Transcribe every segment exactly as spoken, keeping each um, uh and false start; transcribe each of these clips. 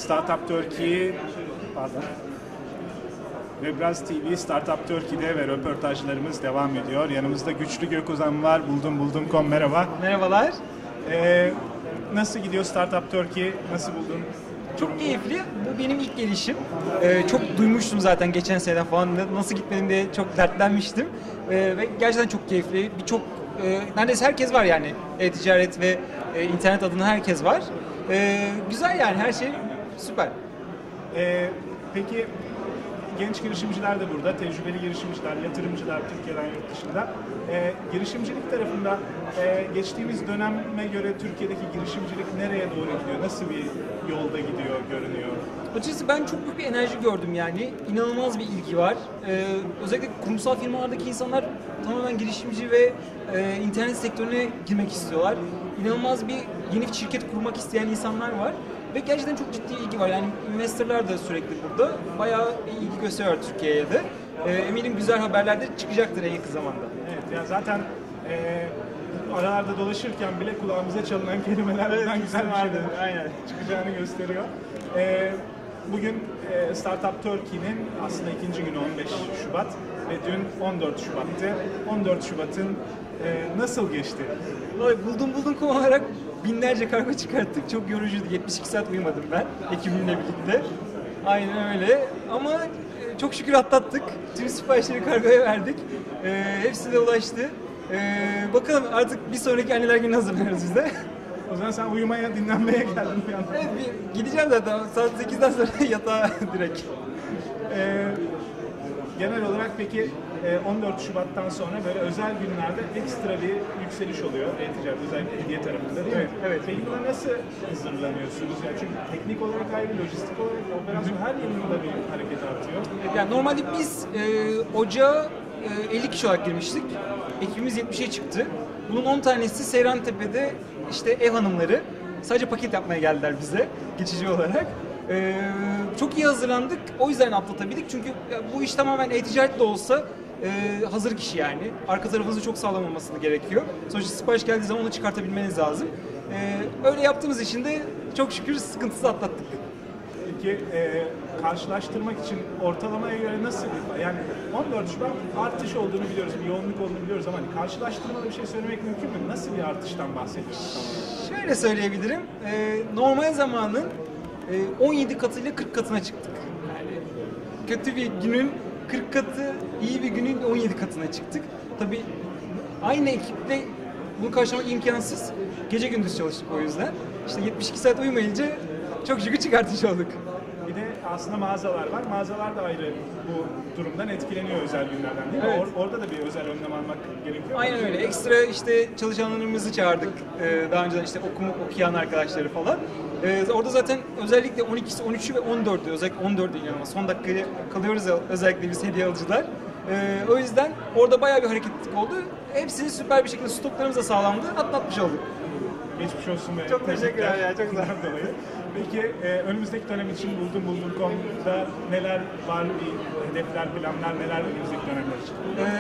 Startup Turkey, pardon, Webraz T V Startup Turkey'de ve röportajlarımız devam ediyor. Yanımızda Güçlü Gökozan var. Buldum buldum nokta com, merhaba. Merhabalar. Ee, nasıl gidiyor Startup Turkey? Nasıl buldun? Çok keyifli. Bu benim ilk gelişim. Ee, çok duymuştum zaten geçen seneden falan. Nasıl gitmedim diye çok dertlenmiştim. Ee, ve gerçekten çok keyifli. Birçok, e, neredeyse herkes var yani. E-ticaret ve e, internet adına herkes var. Ee, güzel yani, her şey süper. Ee, peki genç girişimciler de burada, tecrübeli girişimciler, yatırımcılar Türkiye'den, yurt dışında. Ee, girişimcilik tarafında e, geçtiğimiz döneme göre Türkiye'deki girişimcilik nereye doğru gidiyor? Nasıl bir yolda gidiyor, görünüyor? Açıkçası ben çok büyük bir enerji gördüm yani. İnanılmaz bir ilgi var. Ee, özellikle kurumsal firmalardaki insanlar tamamen girişimci ve e, internet sektörüne girmek istiyorlar. İnanılmaz bir yeni bir şirket kurmak isteyen insanlar var. Ve gerçekten çok ciddi ilgi var. Yani investorlar da sürekli burada. Bayağı ilgi gösteriyor Türkiye'ye de. Ee, eminim güzel haberler de çıkacaktır en yakın zamanda. Evet, ya zaten e, aralarda dolaşırken bile kulağımıza çalınan kelimeler Evet, buradan güzel bir vardı. şeyler Aynen. çıkacağını gösteriyor. E, bugün e, Startup Turkey'nin aslında ikinci günü on beş Şubat ve dün on dört Şubat'tı. on dört Şubat'ın e, nasıl geçti? Buldum buldum kom olarak binlerce kargo çıkarttık. Çok yorucuydu. yetmiş iki saat uyumadım ben ekibimle birlikte. Aynen öyle. Ama e, çok şükür atlattık. Tüm siparişleri kargoya verdik. E, hepsi de ulaştı. E, bakalım artık bir sonraki anneler günü hazırlanıyoruz biz de. O zaman sen uyumaya, dinlenmeye geldin bir yandan. Evet, bir, gideceğim zaten. Saat sekizden sonra yatağa direkt. Ee, genel olarak peki e, on dört Şubat'tan sonra böyle özel günlerde ekstra bir yükseliş oluyor e-ticaret, özellikle hediye tarafında değil mi? Evet, evet. Peki buna nasıl hazırlanıyorsunuz? Yani çünkü teknik olarak ayrı, lojistik olarak, operasyon her yılında bir hareket artıyor. Yani normalde biz e, ocağa e, elli kişi olarak girmiştik. Ekibimiz yetmişe çıktı. Bunun on tanesi Seyrantepe'de işte ev hanımları. Sadece paket yapmaya geldiler bize geçici olarak. Ee, çok iyi hazırlandık. O yüzden atlatabildik. Çünkü bu iş tamamen e-ticaret de olsa e, hazır kişi yani. Arka tarafınızın çok sağlam olması gerekiyor. Sonuçta sipariş geldiği zaman onu çıkartabilmeniz lazım. Ee, öyle yaptığımız için de çok şükür sıkıntısız atlattık. Peki e, karşılaştırmak için ortalamaya göre nasıl bir, yani on dört Şubat artış olduğunu biliyoruz, bir yoğunluk olduğunu biliyoruz ama hani karşılaştırmalı bir şey söylemek mümkün mü? Nasıl bir artıştan bahsediyoruz? Şöyle söyleyebilirim. Ee, normal zamanın e, on yedi katıyla kırk katına çıktık. Yani kötü bir günün kırk katı, iyi bir günün on yedi katına çıktık. Tabii aynı ekiple bunu karşılamak imkansız. Gece gündüz çalıştık o yüzden. İşte yetmiş iki saat uyumayınca çok şükür çıkartmış olduk. Bir de aslında mağazalar var. Mağazalar da ayrı bu durumdan etkileniyor özel günlerden değil mi? Evet. Or- orada da bir özel önlem almak gerekiyor. Aynen öyle. Ekstra işte çalışanlarımızı çağırdık. Ee, daha önceden işte okumu okuyan arkadaşları falan. Ee, orada zaten özellikle on ikisi, on üçü ve on dördü, özellikle on dördü inanılmaz. Son dakikaya kalıyoruz ya, özellikle biz hediye alıcılar. Ee, o yüzden orada bayağı bir hareketlilik oldu. Hepsini süper bir şekilde stoklarımız da sağlamdı. Atlatmış olduk. Geçmiş olsun ve Çok teşekkürler ya, çok sağ olun. dolayı. Peki e, önümüzdeki dönem için buldum buldum nokta com'da neler var, bir hedefler, planlar neler önümüzdeki dönemler için?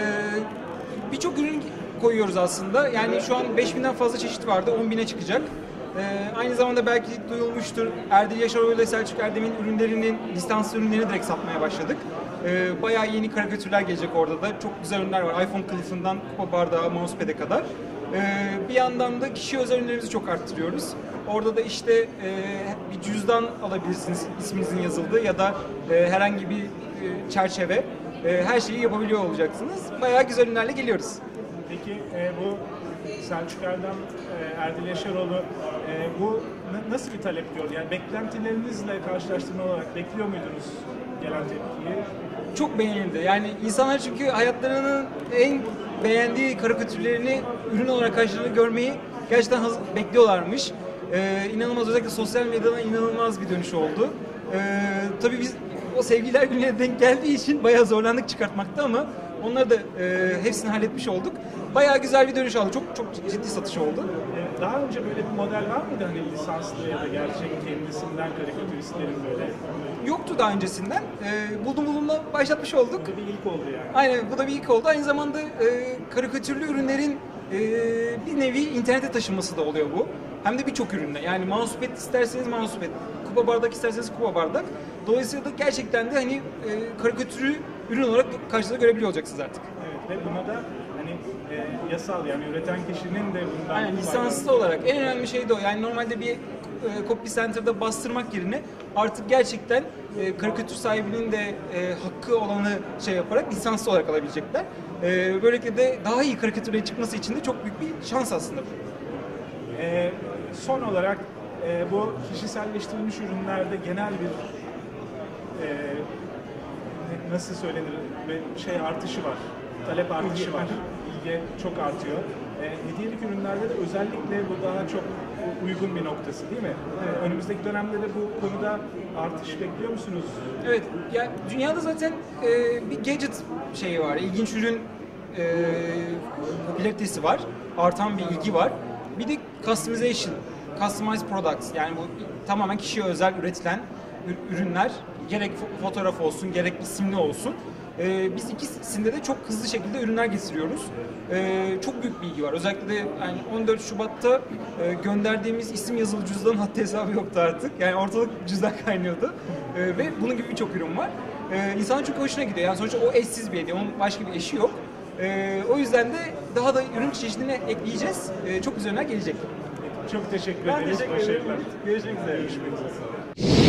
Ee, Birçok ürün koyuyoruz aslında. Yani şu an beş binden fazla çeşit vardı. on bine çıkacak. Ee, aynı zamanda belki duyulmuştur. Erdil Yaşaroğlu ile Selçuk Erdem'in ürünlerinin, lisanslı ürünlerini direkt satmaya başladık. Ee, bayağı yeni karikatürler gelecek orada da. Çok güzel ürünler var. iPhone kılıfından kupa bardağı, mousepad'e kadar. Ee, bir yandan da kişi özel ürünlerimizi çok arttırıyoruz. Orada da işte e, bir cüzdan alabilirsiniz isminizin yazıldığı ya da e, herhangi bir e, çerçeve. E, her şeyi yapabiliyor olacaksınız. Bayağı güzel ürünlerle geliyoruz. Peki e, bu Selçuk Erdem, e, Erdil Yaşaroğlu e, bu n- nasıl bir talep gördü? Yani beklentilerinizle karşılaştırma olarak bekliyor muydunuz gelen tepkiyi? Çok beğenildi. Yani insanlar çünkü hayatlarının en beğendiği karikatürlerini ürün olarak karşılığını görmeyi gerçekten haz- bekliyorlarmış. Ee, inanılmaz, özellikle sosyal medyadan inanılmaz bir dönüş oldu. Ee, tabii biz o sevgililer gününe denk geldiği için bayağı zorlandık çıkartmakta ama onları da e, hepsini halletmiş olduk. Bayağı güzel bir dönüş aldı. Çok çok ciddi satış oldu. E, daha önce böyle bir model var mıydı hani lisanslı ya da gerçek kendisinden karikatüristlerin böyle? Yoktu daha öncesinden. Ee, buldum bulumla başlatmış olduk. Bu da bir ilk oldu yani. Aynen, bu da bir ilk oldu. Aynı zamanda e, karikatürlü ürünlerin e, bir nevi internete taşınması da oluyor bu. Hem de birçok ürünle. Yani mousepad isterseniz mousepad, kupa bardak, isterseniz kupa bardak. Dolayısıyla da gerçekten de hani e, karikatürü ürün olarak karşınızda görebiliyor olacaksınız artık. Evet ve buna da hani e, yasal yani üreten kişinin de bundan Aynen, lisanslı olarak en önemli şey de o. Yani normalde bir e, copy center'da bastırmak yerine artık gerçekten e, karikatür sahibinin de e, hakkı olanı şey yaparak lisanslı olarak alabilecekler. E, böylelikle de daha iyi karikatürlerin çıkması için de çok büyük bir şans aslında bu. E, son olarak e, bu kişiselleştirilmiş ürünlerde genel bir e, nasıl söylenir bir şey artışı var. Talep artışı var. İlgi çok artıyor. E, hediyelik ürünlerde de özellikle bu daha çok uygun bir noktası değil mi? E, önümüzdeki dönemde de bu konuda artış bekliyor musunuz? Evet, yani dünyada zaten e, bir gadget şeyi var, ilginç ürün e, popülaritesi var, artan bir ilgi var. Bir de customization, customized products, yani bu tamamen kişiye özel üretilen ürünler, gerek fotoğraf olsun, gerek isimli olsun. Ee, biz ikisinde de çok hızlı şekilde ürünler getiriyoruz. Ee, çok büyük bir ilgi var. Özellikle de yani on dört Şubat'ta e, gönderdiğimiz isim yazılı cüzdanın haddi hesabı yoktu artık. Yani ortalık cüzdan kaynıyordu. Ee, ve bunun gibi birçok ürün var. Ee, insanın çok hoşuna gidiyor. Yani sonuçta o eşsiz bir hediye. Onun başka bir eşi yok. Ee, o yüzden de daha da ürün çeşidine ekleyeceğiz. Ee, çok güzel ürünler gelecek. Çok teşekkür Ben ederiz. teşekkür ederim. Başarılar. Görüşmek üzere. Görüşmek üzere.